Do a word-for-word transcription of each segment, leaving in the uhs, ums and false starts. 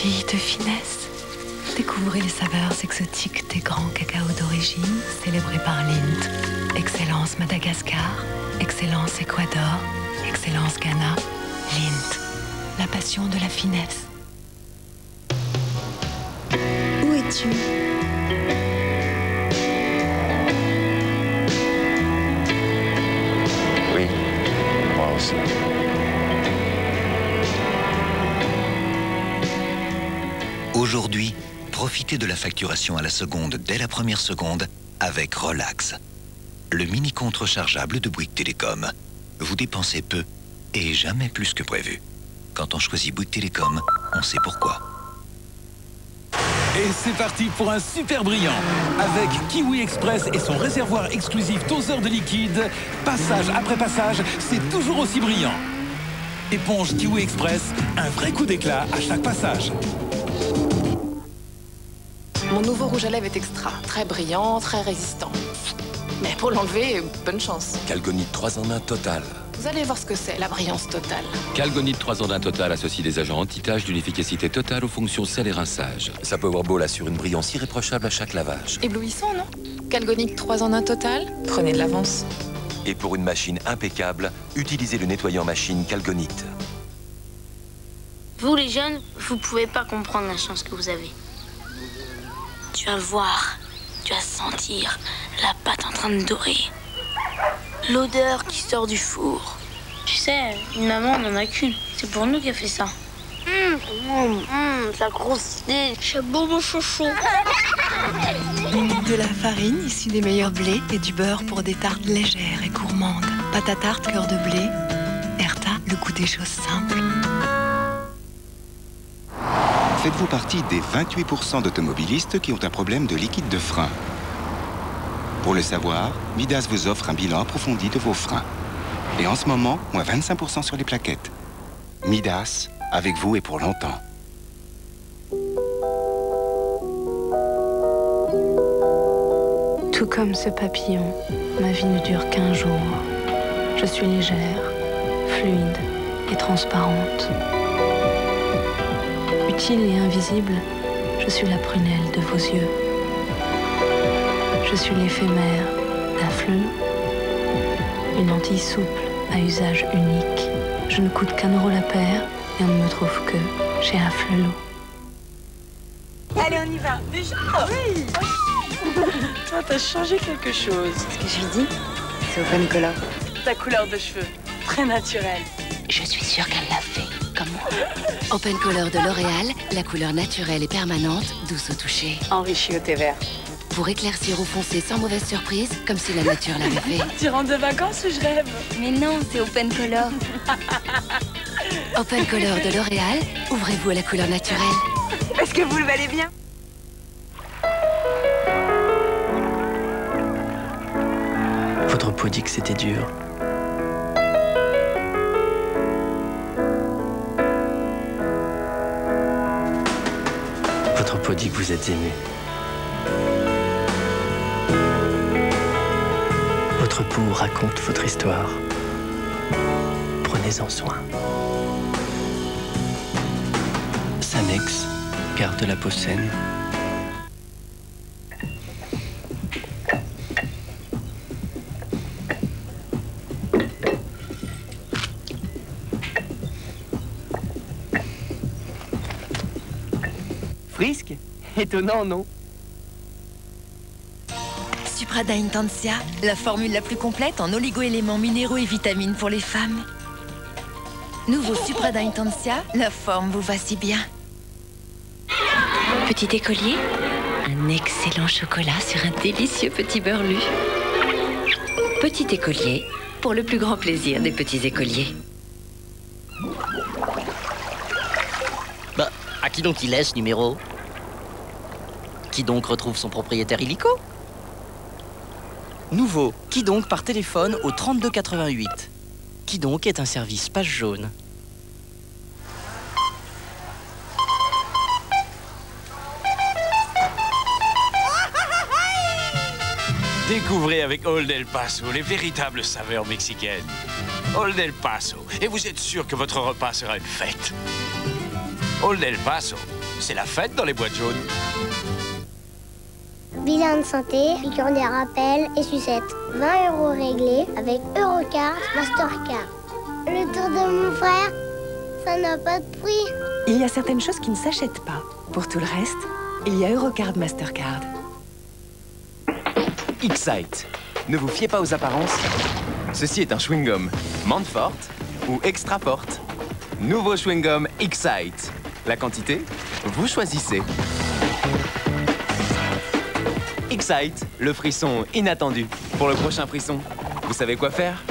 envie de finesse? Découvrez les saveurs exotiques des grands cacao d'origine célébrés par Lindt. Excellence Madagascar, excellence Équateur, excellence Ghana. Lindt, la passion de la finesse. Où es-tu? Oui, moi aussi. Aujourd'hui, profitez de la facturation à la seconde dès la première seconde avec Relax. Le mini compte rechargeable de Bouygues Télécom. Vous dépensez peu et jamais plus que prévu. Quand on choisit Bouygues Télécom, on sait pourquoi. Et c'est parti pour un super brillant. Avec Kiwi Express et son réservoir exclusif doseur de liquide, passage après passage, c'est toujours aussi brillant. Éponge Kiwi Express, un vrai coup d'éclat à chaque passage. Mon nouveau rouge à lèvres est extra, très brillant, très résistant. Mais pour l'enlever, bonne chance. Calgonite trois en un total. Vous allez voir ce que c'est, la brillance totale. Calgonite trois en un total associe des agents anti-taches d'une efficacité totale aux fonctions sel et rinçage. Sa Powerball assure une brillance irréprochable à chaque lavage. Éblouissant, non? Calgonite trois en un total, prenez de l'avance. Et pour une machine impeccable, utilisez le nettoyant machine Calgonite. Vous les jeunes, vous pouvez pas comprendre la chance que vous avez. Tu vas voir, tu vas sentir la pâte en train de dorer. L'odeur qui sort du four. Tu sais, une maman n'en a qu'une. C'est pour nous qu'elle fait ça. Hum, hum, hum, la grosse idée. J'ai beau mon chouchou. De la farine issue des meilleurs blés et du beurre pour des tartes légères et gourmandes. Pâte à tarte cœur de blé. Erta, le goût des choses simples. Faites-vous partie des vingt-huit pour cent d'automobilistes qui ont un problème de liquide de frein? Pour le savoir, Midas vous offre un bilan approfondi de vos freins. Et en ce moment, moins vingt-cinq pour cent sur les plaquettes. Midas, avec vous et pour longtemps. Tout comme ce papillon, ma vie ne dure qu'un jour. Je suis légère, fluide et transparente. Utile et invisible, je suis la prunelle de vos yeux. Je suis l'éphémère d'un flelot, une lentille souple à usage unique. Je ne coûte qu'un euro la paire et on ne me trouve que chez un flelot. Allez, on y va. Déjà? Oui. Toi, t'as changé quelque chose. Ce que je lui dis, c'est Open Color. Ta couleur de cheveux, très naturelle. Je suis sûre qu'elle l'a fait, comme moi. Open Color de L'Oréal, la couleur naturelle et permanente, douce au toucher. Enrichie au thé vert. Pour éclaircir ou foncer sans mauvaise surprise, comme si la nature l'avait fait. Tu rentres de vacances ou je rêve? Mais non, c'est Open Color. Open Color de L'Oréal, ouvrez-vous à la couleur naturelle. Est-ce que vous le valez bien? Votre peau dit que c'était dur. Votre peau dit que vous êtes aimé. Votre peau raconte votre histoire. Prenez-en soin. Sanex garde la peau saine. Frisque? Étonnant, non? Suprada Intensia, la formule la plus complète en oligo-éléments minéraux et vitamines pour les femmes. Nouveau Suprada Intensia, la forme vous va si bien. Petit écolier, un excellent chocolat sur un délicieux petit beurre lu. Petit écolier, pour le plus grand plaisir des petits écoliers. Bah, à qui donc il laisse numéro? Qui donc retrouve son propriétaire illico? Nouveau, Qui donc par téléphone au trente-deux quatre-vingt-huit. Qui donc est un service page jaune. Découvrez avec Old El Paso les véritables saveurs mexicaines. Old El Paso, et vous êtes sûr que votre repas sera une fête. Old El Paso, c'est la fête dans les boîtes jaunes. Bilan de santé, piqûre des rappels et sucettes. vingt euros réglés avec Eurocard, Mastercard. Le tour de mon frère, ça n'a pas de prix. Il y a certaines choses qui ne s'achètent pas. Pour tout le reste, il y a Eurocard, Mastercard. Excite. Ne vous fiez pas aux apparences. Ceci est un chewing-gum menthe forte ou extra forte. Nouveau chewing-gum Excite. La quantité, vous choisissez. Excite, le frisson inattendu. Pour le prochain frisson, vous savez quoi faire?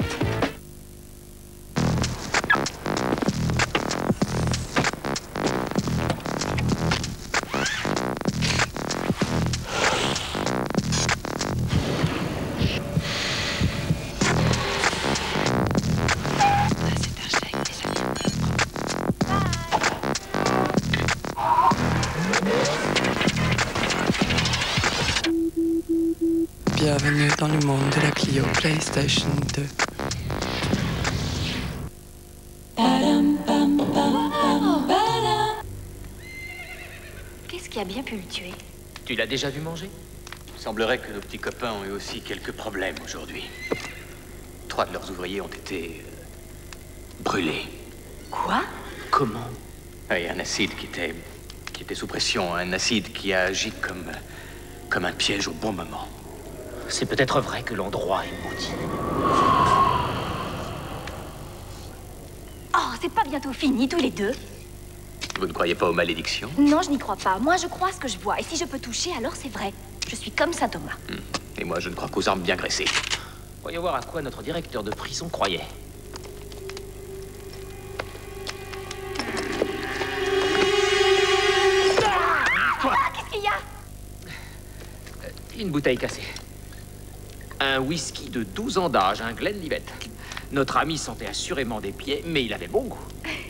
Bienvenue dans le monde de la Clio PlayStation deux. Qu'est-ce qui a bien pu le tuer? Tu l'as déjà vu manger? Il semblerait que nos petits copains ont eu aussi quelques problèmes aujourd'hui. Trois de leurs ouvriers ont été euh, brûlés. Quoi? Comment? Oui, un acide qui était, qui était sous pression, un acide qui a agi comme, comme un piège au bon moment. C'est peut-être vrai que l'endroit est maudit. Oh, c'est pas bientôt fini, tous les deux? Vous ne croyez pas aux malédictions? Non, je n'y crois pas. Moi, je crois à ce que je vois. Et si je peux toucher, alors c'est vrai. Je suis comme saint Thomas. Hmm. Et moi, je ne crois qu'aux armes bien graissées. Voyons voir à quoi notre directeur de prison croyait. Ah, qu'est-ce qu'il y a? Une bouteille cassée. Un whisky de douze ans d'âge, un Glenlivet. Notre ami sentait assurément des pieds, mais il avait bon goût.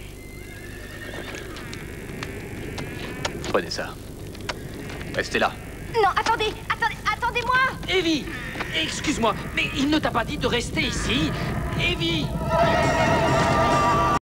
Prenez ça. Restez là. Non, attendez, attendez, attendez-moi! Evie! Excuse-moi, mais il ne t'a pas dit de rester ici? Evie!